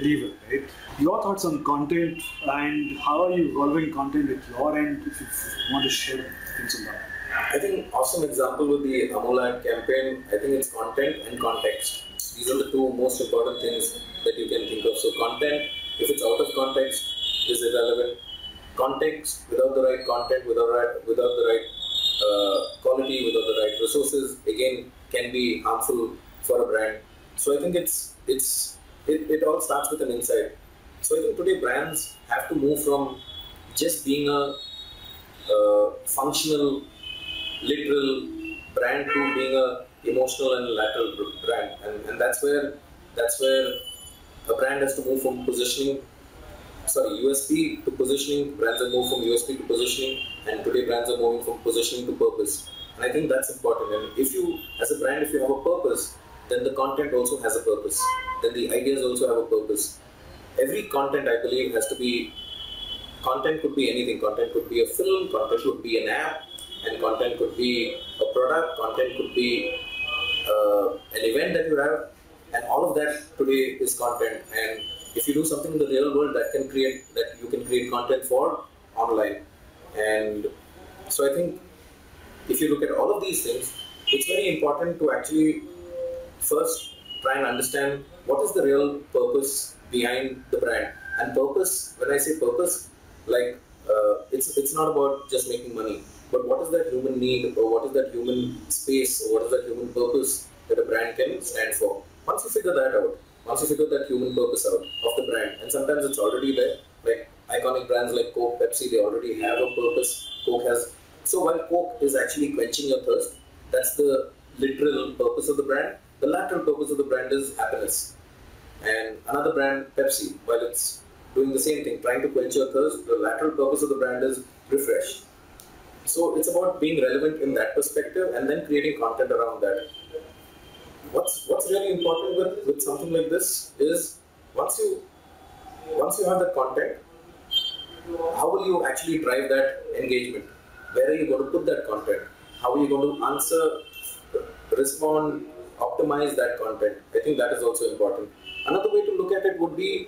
believer, right? Your thoughts on content and how are you evolving content at your end, if you want to share things on that? I think awesome example with the Amul ad campaign, I think it's content and context. These are the two most important things that you can think of. So content, if it's out of context, is irrelevant. Context, without the right content, without the right quality, without the right resources, again, can be harmful for a brand. So I think it all starts with an insight. So I think today brands have to move from just being a functional, literal brand to being a emotional and lateral brand, and that's where a brand has to move from USP to positioning. Brands have moved from USP to positioning, and today brands are moving from positioning to purpose. And I think that's important. And if you, as a brand, if you have a purpose, then the content also has a purpose. Then the ideas also have a purpose. Every content, I believe, has to be. Content could be anything. Content could be a film. Content could be an app. And content could be a product, content could be an event that you have, and all of that today is content. And if you do something in the real world, that you can create content for online. And so I think if you look at all of these things, it's very important to actually first try and understand what is the real purpose behind the brand. And purpose, when I say purpose, like it's not about just making money. But what is that human need, or what is that human space, or what is that human purpose that a brand can stand for? Once you figure that out, once you figure that human purpose out of the brand, and sometimes it's already there, like iconic brands like Coke, Pepsi, they already have a purpose. Coke has. So while Coke is actually quenching your thirst, that's the literal purpose of the brand. The lateral purpose of the brand is happiness. And another brand, Pepsi, while it's doing the same thing, trying to quench your thirst, the lateral purpose of the brand is refresh. So it's about being relevant in that perspective and then creating content around that. What's really important with something like this is once you have that content, how will you actually drive that engagement? Where are you going to put that content? How are you going to answer, respond, optimize that content? I think that is also important. Another way to look at it would be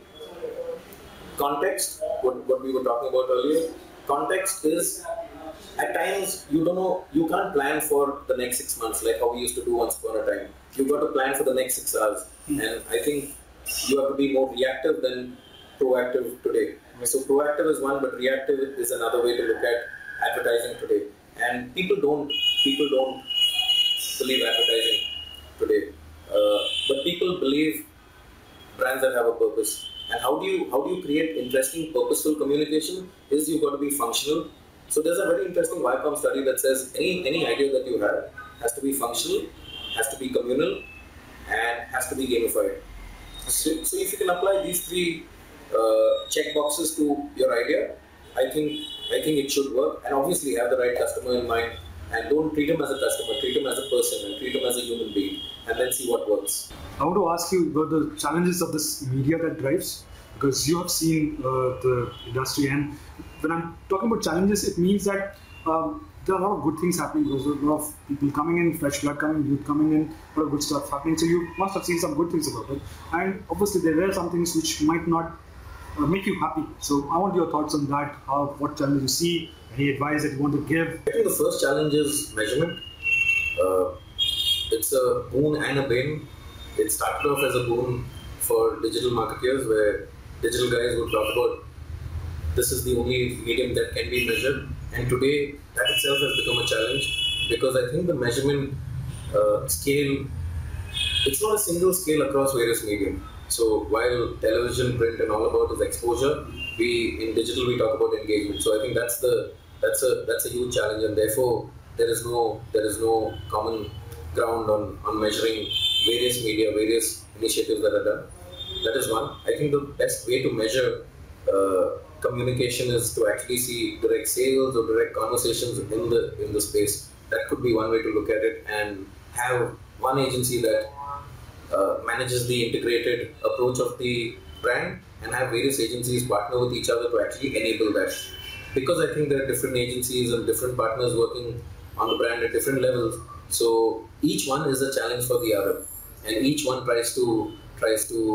context, what we were talking about earlier. Context is, at times, you don't know, you can't plan for the next 6 months like how we used to do once upon a time. You've got to plan for the next 6 hours. And I think you have to be more reactive than proactive today. So proactive is one, but reactive is another way to look at advertising today. And people don't believe advertising today. But people believe brands that have a purpose. And how do you create interesting, purposeful communication? Is you've got to be functional. So there's a very interesting Viacom study that says any idea that you have has to be functional, has to be communal, and has to be gamified. So if you can apply these three check boxes to your idea, I think it should work. And obviously have the right customer in mind, and don't treat him as a customer, treat him as a person, and treat him as a human being, and then see what works. I want to ask you about the challenges of this media that drives, because you have seen the industry, and when I'm talking about challenges, it means that there are a lot of good things happening. There's a lot of people coming in, fresh blood coming, youth coming in, a lot of good stuff happening. So you must have seen some good things about it. And obviously there are some things which might not make you happy. So I want your thoughts on that. What challenges you see, any advice that you want to give? I think the first challenge is measurement. It's a boon and a bane. It started off as a boon for digital marketeers, where digital guys would talk about this is the only medium that can be measured. And today, that itself has become a challenge, because I think the measurement scale, it's not a single scale across various medium. So while television, print, and all about is exposure, in digital we talk about engagement. So I think that's a huge challenge, and therefore there is no common ground on measuring various media, various initiatives that are done. That is one. I think the best way to measure communication is to actually see direct sales or direct conversations in the space. That could be one way to look at it, and have one agency that manages the integrated approach of the brand, and have various agencies partner with each other to actually enable that. Because I think there are different agencies and different partners working on the brand at different levels. So each one is a challenge for the other, and each one tries to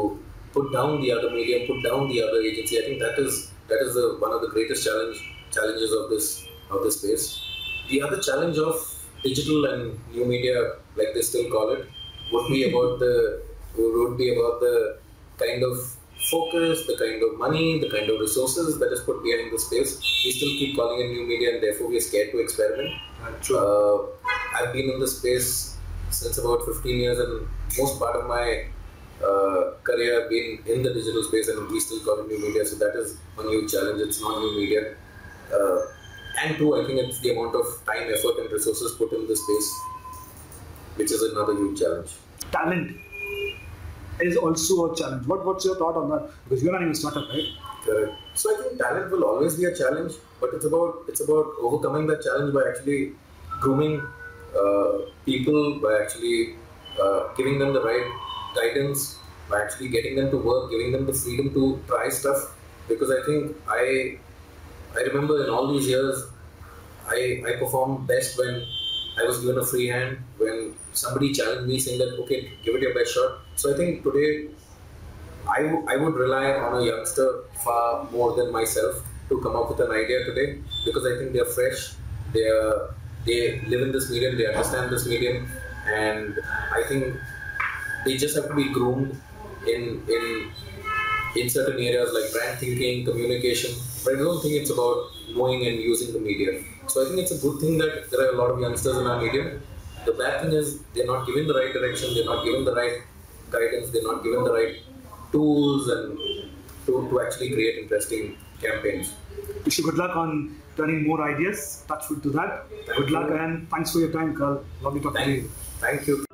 put down the other medium, put down the other agency. I think that is one of the greatest challenges of this space. The other challenge of digital and new media, like they still call it, would be about the kind of focus, the kind of money, the kind of resources that is put behind the space. We still keep calling it new media, and therefore we are scared to experiment. I've been in this space since about 15 years, and most part of my career have been in the digital space, and we still call it new media. So that is one huge challenge. It's not new media. And two, I think it's the amount of time, effort, and resources put in this space, which is another huge challenge. Talent is also a challenge. What's your thought on that? Because you're running a startup, right? Correct. So I think talent will always be a challenge, but it's about overcoming that challenge by actually grooming people, by actually giving them the right guidance, by actually getting them to work, giving them the freedom to try stuff. Because I think I remember in all these years, I performed best when I was given a free hand, when somebody challenged me saying that, okay, give it your best shot. So I think today, I would rely on a youngster far more than myself to come up with an idea today, because I think they're fresh, they live in this medium, they understand this medium, and I think they just have to be groomed in certain areas like brand thinking, communication. But I don't think it's about knowing and using the media. So I think it's a good thing that there are a lot of youngsters in our medium. The bad thing is they're not given the right direction, they're not given the right guidance, they're not given the right tools and to actually create interesting campaigns. Wish you good luck on turning more ideas. Touch wood to that. Good luck and thanks for your time, Carl. Lovely talking to you. Thank you.